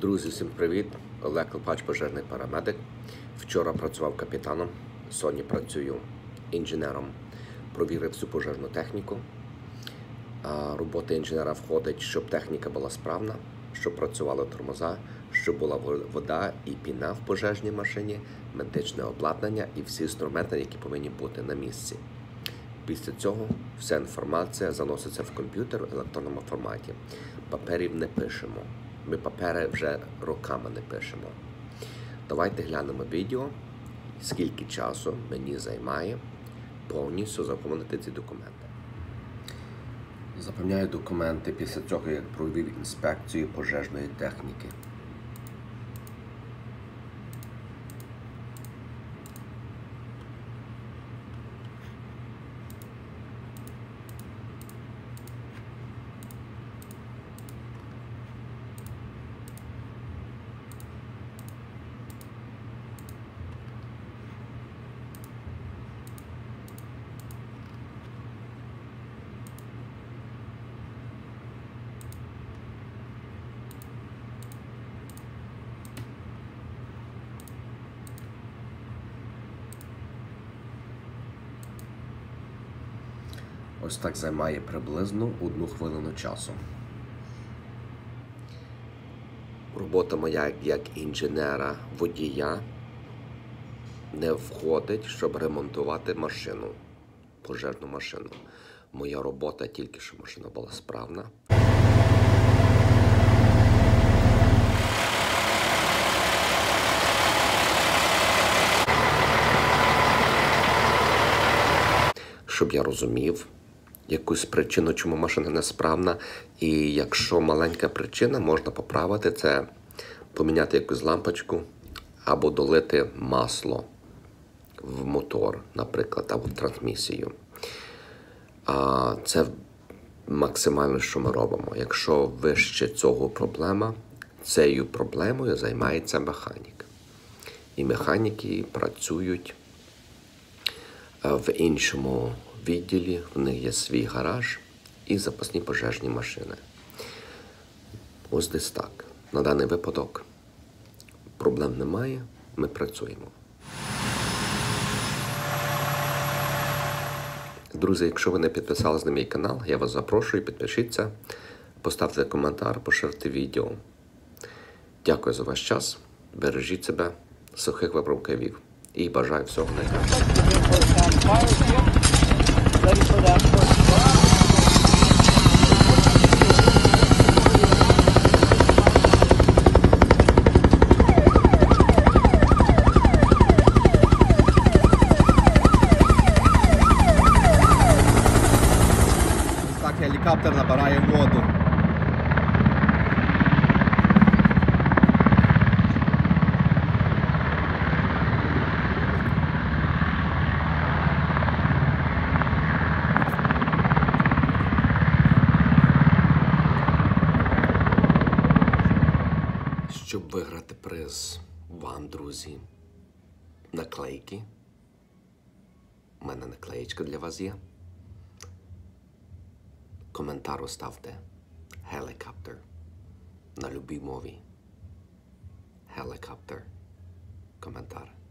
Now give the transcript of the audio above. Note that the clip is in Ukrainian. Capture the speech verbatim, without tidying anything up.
Друзі, всім привіт! Олег Клопач, пожежний парамедик. Вчора працював капітаном, сьогодні працюю інженером. Провірив всю пожежну техніку. Робота інженера входить, щоб техніка була справна, щоб працювали тормоза, щоб була вода і піна в пожежній машині, медичне обладнання і всі інструменти, які повинні бути на місці. Після цього вся інформація заноситься в комп'ютер в електронному форматі. Паперів не пишемо. Ми папери вже роками не пишемо. Давайте глянемо відео, скільки часу мені займає повністю заповнити ці документи. Заповняю документи після цього, як провів інспекцію пожежної техніки. Ось так займає приблизно одну хвилину часу. Робота моя як інженера, водія не входить, щоб ремонтувати машину, пожежну машину. Моя робота тільки, щоб машина була справна. Щоб я розумів якусь причину, чому машина несправна. І якщо маленька причина, можна поправити це, поміняти якусь лампочку або долити масло в мотор, наприклад, або в трансмісію. А це максимально, що ми робимо. Якщо вище цього проблема, цією проблемою займається механік. І механіки працюють в іншому відділі, в них є свій гараж і запасні пожежні машини. Ось десь так. На даний випадок проблем немає, ми працюємо. Друзі, якщо ви не підписалися на мій канал, я вас запрошую, підпишіться, поставте коментар, поширте відео. Дякую за ваш час, бережіть себе, сухих випробків і бажаю всього найкращого. Ready for that first shot. Так, гелікоптер набирає воду. Щоб виграти приз вам, друзі, наклейки. У мене наклеєчка для вас є. Коментар оставте. Helicopter. На любій мові. Helicopter. Коментар.